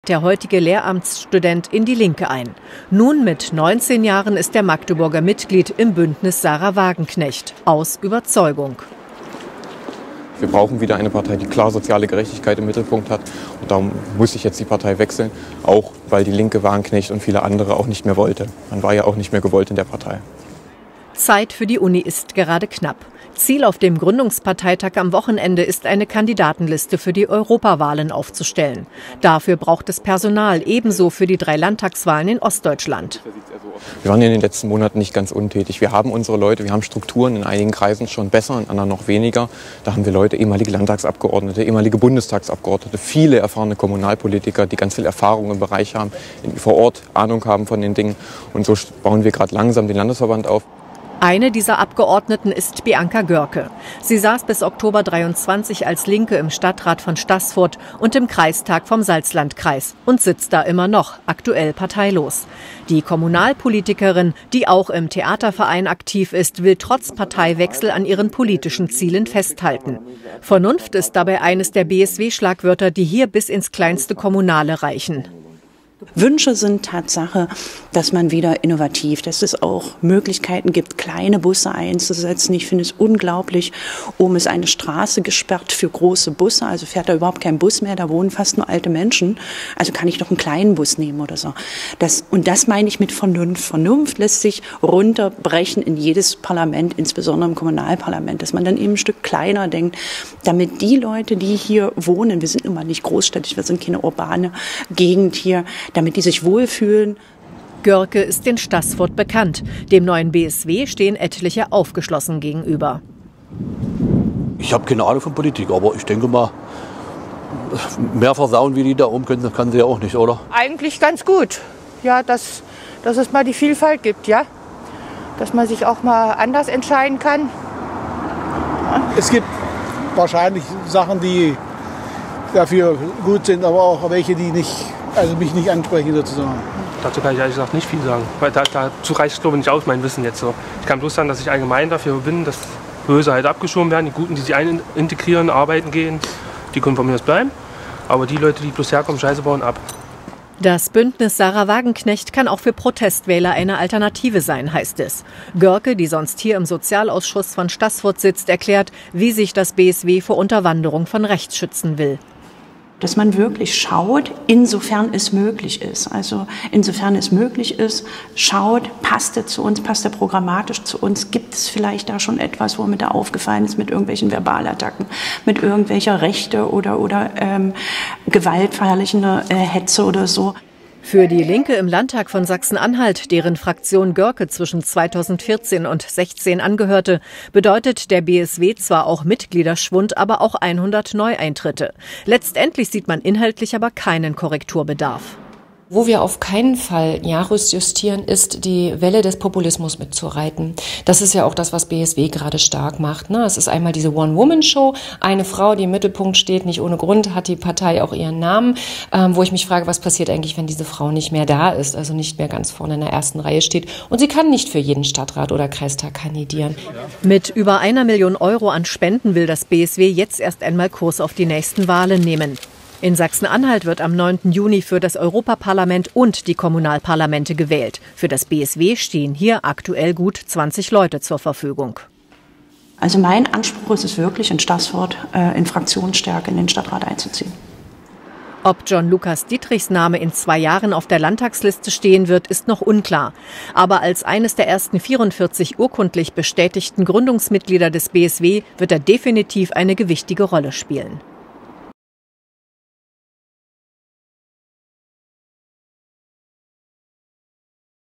Der heutige Lehramtsstudent in die Linke ein. Nun mit 19 Jahren ist der Magdeburger Mitglied im Bündnis Sarah Wagenknecht. Aus Überzeugung. Wir brauchen wieder eine Partei, die klar soziale Gerechtigkeit im Mittelpunkt hat. Und darum muss ich jetzt die Partei wechseln, auch weil die Linke Wagenknecht und viele andere auch nicht mehr wollte. Man war ja auch nicht mehr gewollt in der Partei. Zeit für die Uni ist gerade knapp. Ziel auf dem Gründungsparteitag am Wochenende ist, eine Kandidatenliste für die Europawahlen aufzustellen. Dafür braucht es Personal, ebenso für die 3 Landtagswahlen in Ostdeutschland. Wir waren in den letzten Monaten nicht ganz untätig. Wir haben unsere Leute, wir haben Strukturen, in einigen Kreisen schon besser, in anderen noch weniger. Da haben wir Leute, ehemalige Landtagsabgeordnete, ehemalige Bundestagsabgeordnete, viele erfahrene Kommunalpolitiker, die ganz viel Erfahrung im Bereich haben, vor Ort Ahnung haben von den Dingen. Und so bauen wir gerade langsam den Landesverband auf. Eine dieser Abgeordneten ist Bianca Görke. Sie saß bis Oktober 23 als Linke im Stadtrat von Staßfurt und im Kreistag vom Salzlandkreis und sitzt da immer noch, aktuell parteilos. Die Kommunalpolitikerin, die auch im Theaterverein aktiv ist, will trotz Parteiwechsel an ihren politischen Zielen festhalten. Vernunft ist dabei eines der BSW-Schlagwörter, die hier bis ins kleinste Kommunale reichen. Wünsche sind Tatsache, dass man wieder innovativ, dass es auch Möglichkeiten gibt, kleine Busse einzusetzen. Ich finde es unglaublich. Oben ist eine Straße gesperrt für große Busse, also fährt da überhaupt kein Bus mehr, da wohnen fast nur alte Menschen. Also kann ich doch einen kleinen Bus nehmen oder so. Und das meine ich mit Vernunft. Vernunft lässt sich runterbrechen in jedes Parlament, insbesondere im Kommunalparlament, dass man dann eben ein Stück kleiner denkt, damit die Leute, die hier wohnen, wir sind nun mal nicht großstädtisch, wir sind keine urbane Gegend hier, damit die sich wohlfühlen. Görke ist in Staßfurt bekannt. Dem neuen BSW stehen etliche aufgeschlossen gegenüber. Ich habe keine Ahnung von Politik, aber ich denke mal, mehr versauen wie die da oben können, kann sie ja auch nicht, oder? Eigentlich ganz gut. Ja, dass es mal die Vielfalt gibt, ja. Dass man sich auch mal anders entscheiden kann. Ja. Es gibt wahrscheinlich Sachen, die dafür gut sind, aber auch welche, die mich nicht ansprechen sozusagen. Dazu kann ich ehrlich gesagt nicht viel sagen, weil dazu reicht es glaube ich nicht aus, mein Wissen jetzt so. Ich kann bloß sagen, dass ich allgemein dafür bin, dass Böse halt abgeschoben werden, die Guten, die sich integrieren, arbeiten gehen, die können von mir aus bleiben, aber die Leute, die bloß herkommen, Scheiße bauen, ab. Das Bündnis Sarah Wagenknecht kann auch für Protestwähler eine Alternative sein, heißt es. Görke, die sonst hier im Sozialausschuss von Staßfurt sitzt, erklärt, wie sich das BSW vor Unterwanderung von rechts schützen will. Dass man wirklich schaut, insofern es möglich ist. Also insofern es möglich ist, schaut, passt er zu uns, passt er programmatisch zu uns, gibt es vielleicht da schon etwas, wo mir da aufgefallen ist mit irgendwelchen Verbalattacken, mit irgendwelcher Rechte oder gewaltverherrlichender Hetze oder so. Für die Linke im Landtag von Sachsen-Anhalt, deren Fraktion Görke zwischen 2014 und 2016 angehörte, bedeutet der BSW zwar auch Mitgliederschwund, aber auch 100 Neueintritte. Letztendlich sieht man inhaltlich aber keinen Korrekturbedarf. Wo wir auf keinen Fall justieren, ist die Welle des Populismus mitzureiten. Das ist ja auch das, was BSW gerade stark macht. Es ist einmal diese One-Woman-Show. Eine Frau, die im Mittelpunkt steht, nicht ohne Grund hat die Partei auch ihren Namen, wo ich mich frage, was passiert eigentlich, wenn diese Frau nicht mehr da ist, also nicht mehr ganz vorne in der ersten Reihe steht. Und sie kann nicht für jeden Stadtrat oder Kreistag kandidieren. Mit über 1 Million Euro an Spenden will das BSW jetzt erst einmal Kurs auf die nächsten Wahlen nehmen. In Sachsen-Anhalt wird am 9. Juni für das Europaparlament und die Kommunalparlamente gewählt. Für das BSW stehen hier aktuell gut 20 Leute zur Verfügung. Also mein Anspruch ist es wirklich, in Staßfurt in Fraktionsstärke in den Stadtrat einzuziehen. Ob John Lukas Dietrichs Name in 2 Jahren auf der Landtagsliste stehen wird, ist noch unklar. Aber als eines der ersten 44 urkundlich bestätigten Gründungsmitglieder des BSW wird er definitiv eine gewichtige Rolle spielen.